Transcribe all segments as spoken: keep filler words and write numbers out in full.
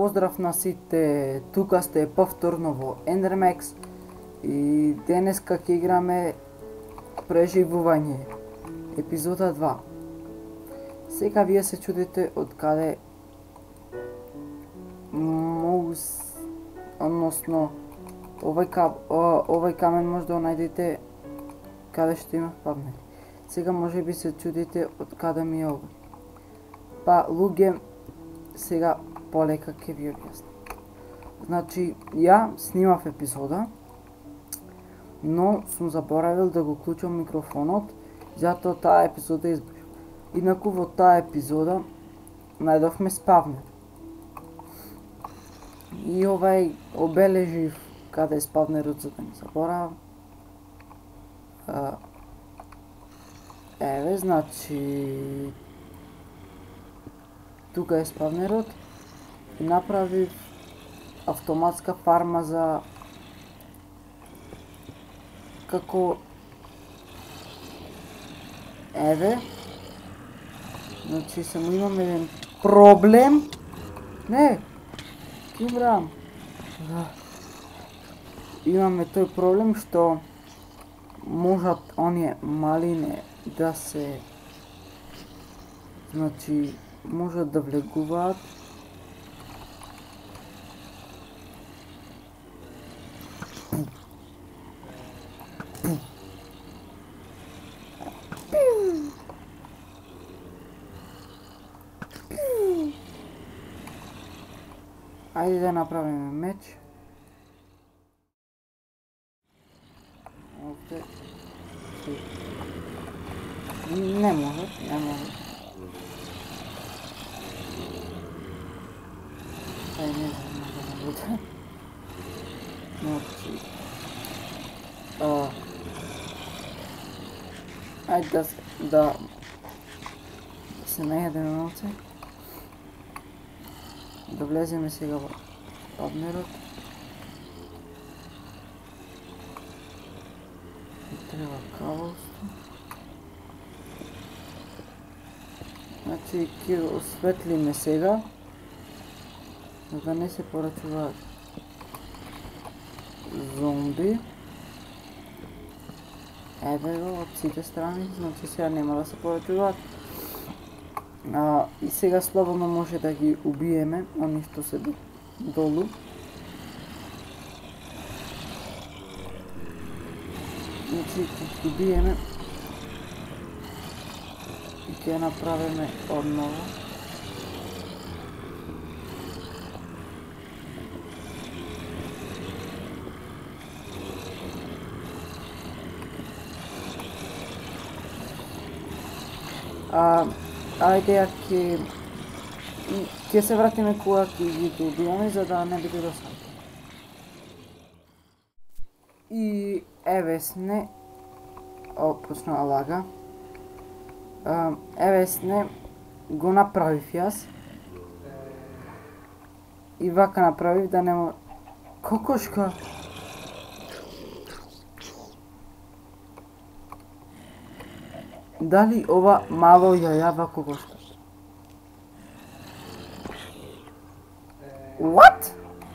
Поздрав на сите, тука сте повторно во Endermax и денеска ќе играме преживување, епизода два. Сега вие се чудите од каде могу, односно овај, кам, овај камен може да го најдете каде што има спавнери. Сега може би се чудите од каде ми е овој. Па луѓе, сега полека ќе ви објаснам. Значи, ја снимав епизода, но сум заборавил да го клучам микрофонот, затоа таа епизода избрав. Инаку во таа епизода најдовме спавнер. И овај обележив каде е спавнерот за да не заборавам. Еве, значи тука е спавнерот и направив автоматска фарма за како еве, значи само имам еден проблем. Не, кибрам. Имаме тој проблем што можат оние малине да се, значи можат да влегуваат Ајде да направиме меч. Овде. Не може, не може. Ајде, не знам да не буде. Значи... Ајде да, да, да се наједеме малце. Да влеземе сега во спавнерот. Треба кабелство. Значи ќе осветлиме сега, за да не се порачуваат зомби. Еве го од сите страни, значи сега нема да се порачуваат. А, и сега слободно може да ги убиеме, они што се долу. Значи ќе ги убиеме и ќе направиме одново. А, ајде ја ќе ќе се вратиме кога ќе ги добијаме, за да не биде досадно. И еве сне, о, почна лага. А, еве сне го направив јас. И вака направив да нема кокошка. Дали ова мало јајава кокошка? What?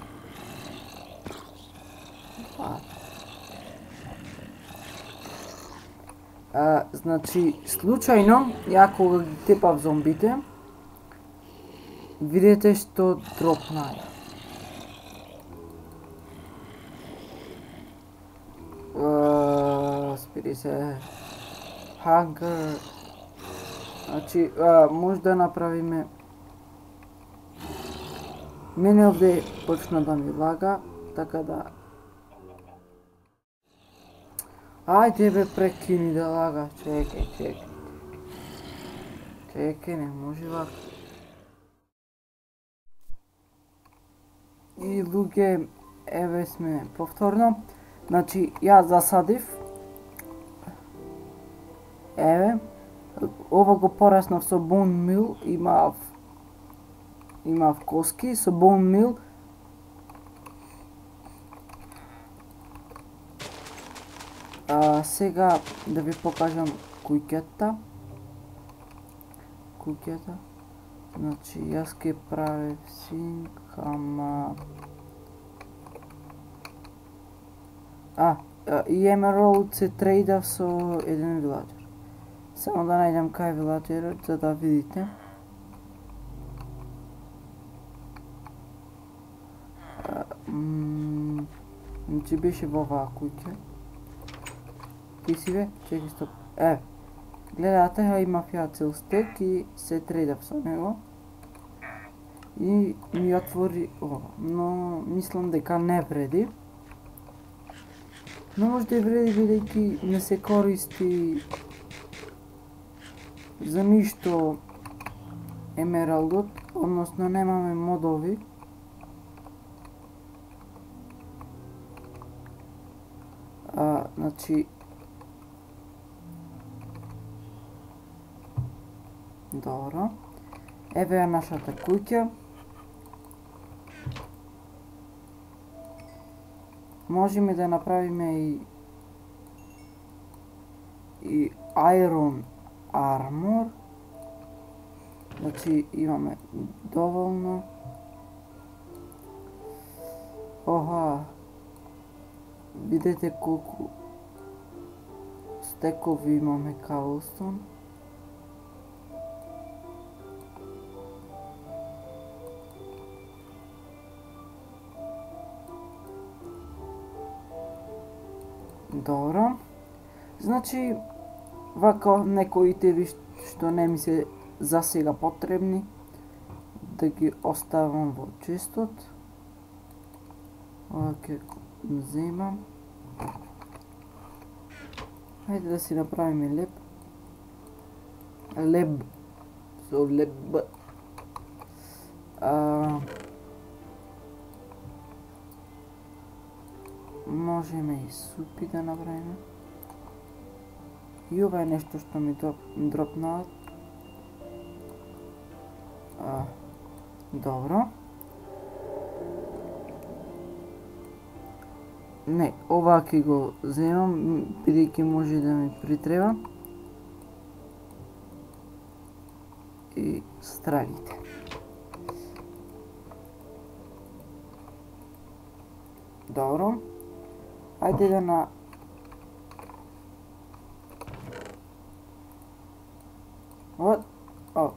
What? А, значи, случајно, ја кога ги тепав зомбите, видите што дропнаја. Спири се. Hunger. Значи, а, може да направиме... Мене овде почна да ми лага, така да... Ајде бе, прекини да лага, чекај, чекај. Чекај, не може вака. И луѓе, еве сме повторно. Значи, ја засадив. Еве, ова го пораснав со bone meal, имав имав коски со bone meal. А, сега да ви покажам куќата. Куќата. Значи, јас ке правев синк, ама... А, и Emerald се трейдав со еден вилаџер. Само да најдем кај вилаџерот, за да видите. Значи беше во оваа куќа. Ти си бе? Чекай, стоп. Е, гледате, имав ја цел стек и се трейдав со него. И ми отвори ова, но мислам дека не вреди. Но може да вреди бидејќи не се користи за ништо емералдот, односно немаме модови. А, значи добро. Еве ја нашата куќа. Можеме да направиме и и Iron Armor. Значи имаме доволно. Оха. Видете колку стекови имаме cobblestone. Добро. Значи, вака некои теби што не ми се за сега потребни, да ги оставам во честот. Ова ќе земам. Хајде да си направиме леб. Леб. Со леб. А... Можеме и супи да направиме. И ова е нешто што ми дропнаа. А, добро. Не, ова ќе го земам, бидејќи може да ми притреба. И страните. Добро. Ајде да на... What? Oh.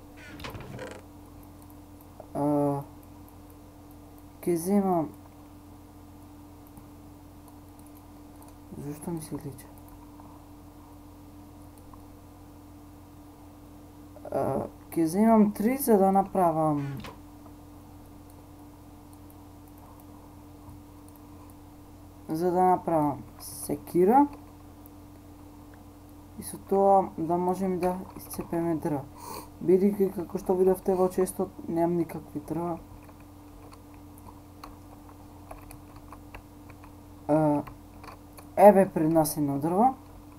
Uh, ке земам... Зашто ми се лича? Uh, ке земам три за да направам... За да направам секира. И со тоа да можеме да исцепеме дрва. Бидејќи како што видовте во честот немам никакви дрва. Uh, еве пред нас едно дрво.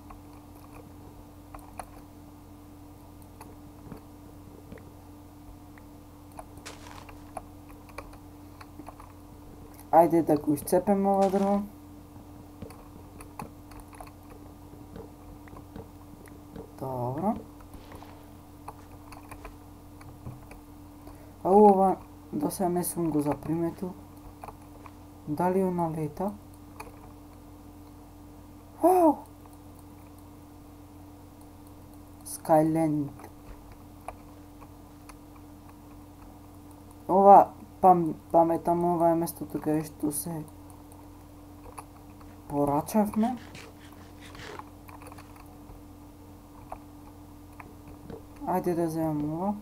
Ајде да го исцепеме ова дрво. Добро. А ова до сега не сум го заприметил. Дали она лета? Вау! Skyland. Ова пам, паметам, ова е местото каде што се порачавме. Ајде да земам ова.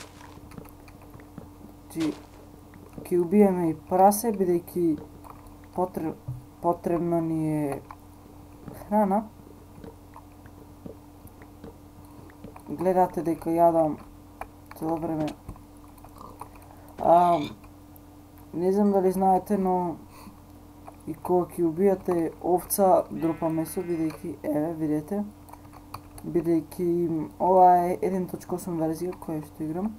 Чи ќе убиеме и прасе, бидејќи потреб, потребно ни е храна. Гледате дека јадам цело време. А, не знам дали знаете, но и кога ќе убијате овца, дропа месо, бидејќи, еве, видете, бидејќи ова е еден точка осум верзија која што играм.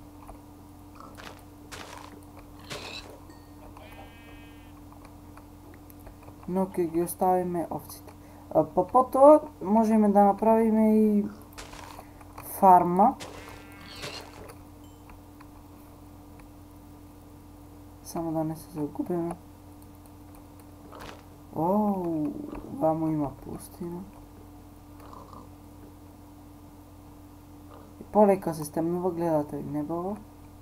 Но ќе ги оставиме овците. А, па потоа можеме да направиме и фарма. Само да не се загубиме. Оу, вамо има пустина. И полека се стемнува, гледате ли небото?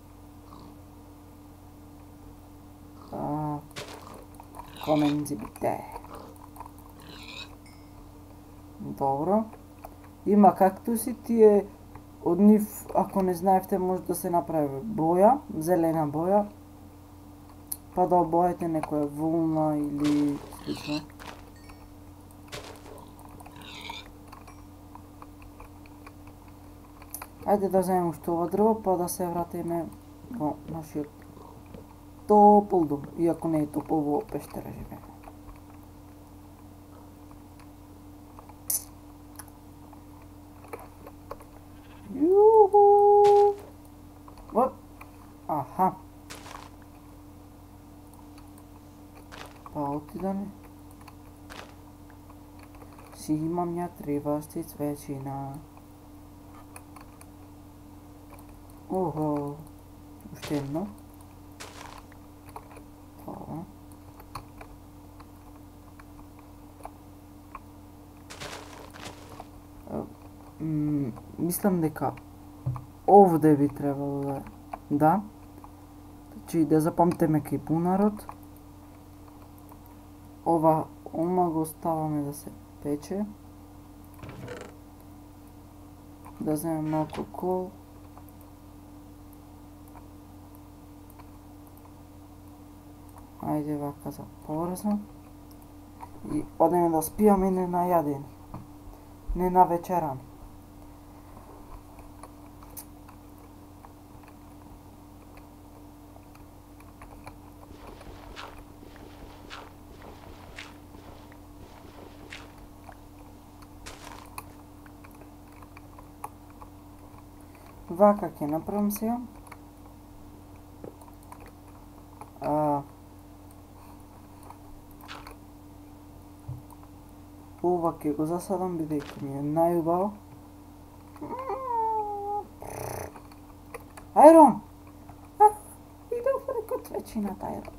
А, комензибите. Добро. Има кактуси, тие од нив, ако не знаевте, може да се направи боја, зелена боја, па да обоете некоја волна или слично. Ајде да вземем уште ова дрво, па да се вратиме во нашиот топол дом, иако не е топол, во пештера живееме. Јуху! Оп! Аха. Па отидаме. Си имам ја требащи цвечина. Охо. Уште едно. Това. М, мислам дека овде би требало да... Да. Значи да запамтиме кај бунарот. Ова, ома го ставаме да се пече. Да земем малку кол. Ајде вака за побрзо. И одеме да спијаме не најадени. Не на вечеран. Вака ќе направам сега. А, ова ќе го засадам бидејќи ми е најубаво. Ајрон! А, идов преко цвечината, Ајрон.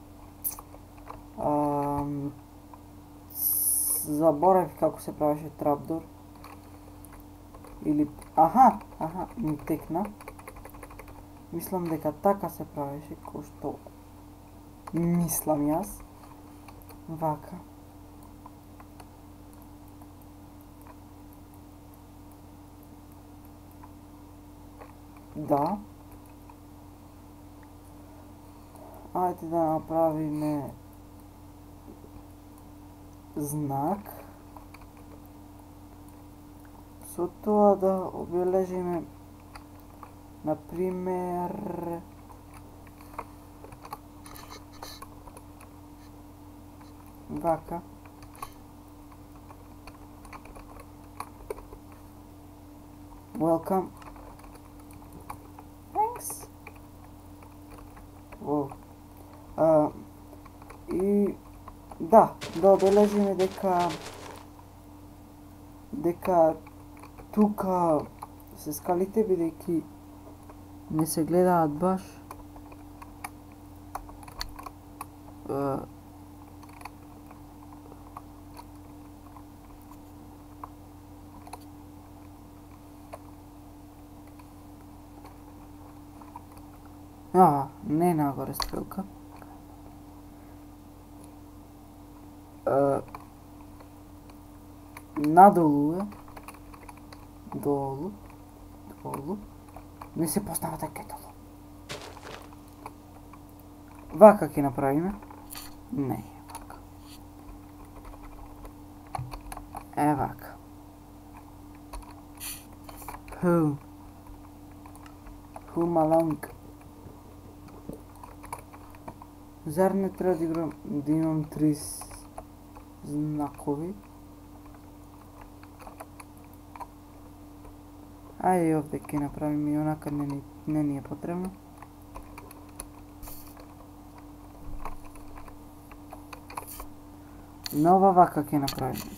А, заборавив како се правеше трапдор. Или... Аха, аха, ми текна. Мислам дека така се правеше, кој што мислам јас. Вака. Да. Ајде да направиме знак. Со тоа да обележиме, например, вака. Welcome. Thanks. Wow. А, и да, да обележиме дека дека тука се скалите, бидејќи не се гледаат баш. Uh, а, не нагоре стрелка. Uh, надолу е. Долу. Долу. Не се поставя така долу. Вака ќе направиме. Не, вака. Е, вака. Ху. Ху маланг. Зар не треба да играм, да имам три знакови? Ајде овде ќе направим и онака, не, не, не ни е потребно. Нова вака ќе направим.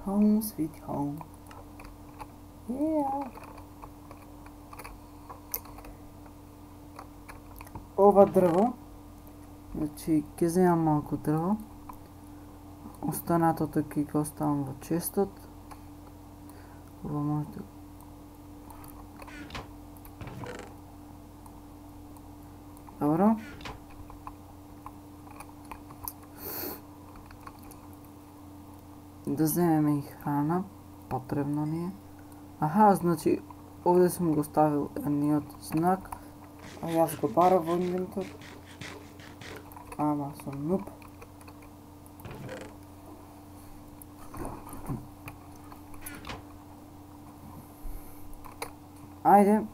Home sweet home. Yeah. Ова дрво, значи ќе земам малку дрво, останатото ќе го оставам во честот. Ова може да... Добро. Да земеме и храна, потребно ни е. Аха, значи, овде сум го ставил едниот знак, а јас го барав во инвентор. Ама сум нуп. Ајде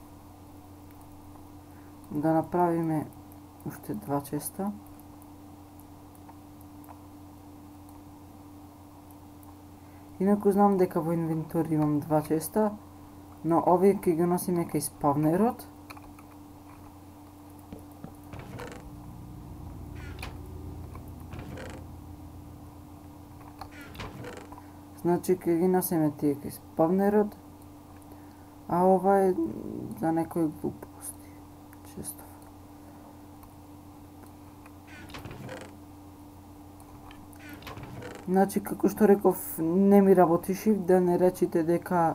да направиме уште два честа. Инаку знам дека во инвентор имам два честа, но овие ќе ги носиме кај спавнерот. Значи ќе ги носиме тие кај спавнерот, а ова е за некои глупости. Често. Значи, како што реков, не ми работише, да не речите дека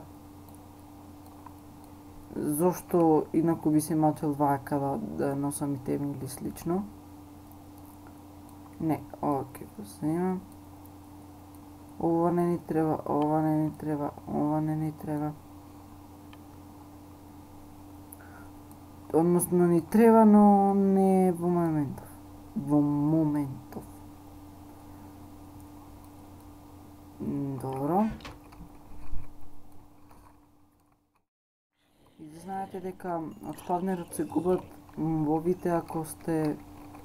зошто инаку би се мачел вака да, да носам и теми или слично. Не, ова ќе го снимам. Ова не ни треба, ова не ни треба, ова не ни треба. Односно ни треба, но не во моментов. Во моментов. Добро. И да знаете дека од спавнерот се губат мобите ако сте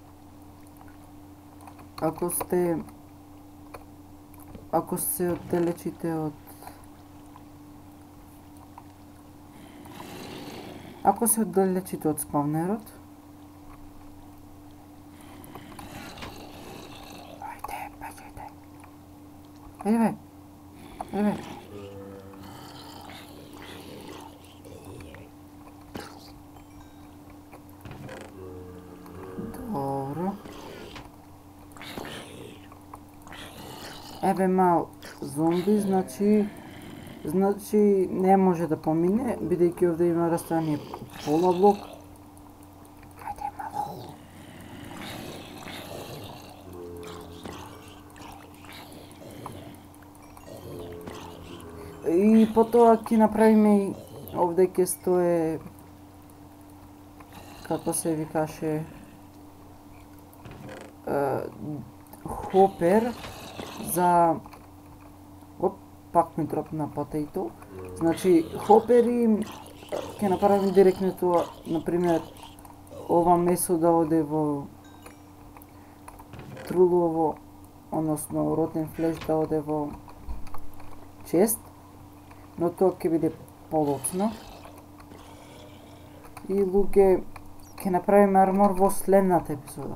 ако сте ако се оддалечите од ако се оддалечите од спавнерот. Ајде, бегајте. Ајде бе. Ајде бе. Добро. Еве мал зомби, значи значи не може да помине, бидејќи овде има растојание пола блок. Ајде мало. И потоа ќе направиме и овде ќе стое, како се викаше, хопер за... Оп, пак ми дропна потејто. Значи, хопери ќе направим директно тоа, например, ова месо да оде во трулово, односно ротен флеш да оде во чест, но тоа ќе биде полоцно. И луѓе, ќе направиме армор во следната епизода.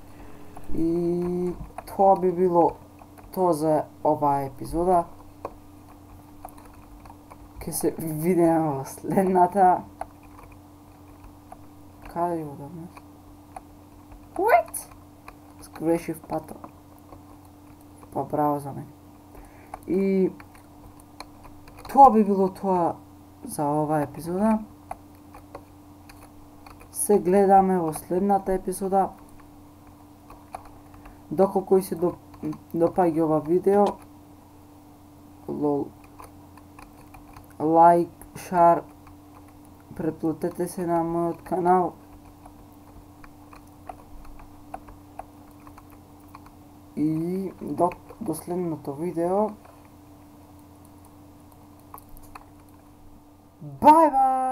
И тоа би било тоа за оваа епизода. Ќе се видиме во следната. Каде го давме? What? Сгрешив пато. Па браво за мене. И тоа би било тоа за оваа епизода. Се гледаме во следната епизода. Доколку се допаѓа ова видео, лол, лайк, шар, преплатете се на мојот канал и до, до следното видео. Бај бај!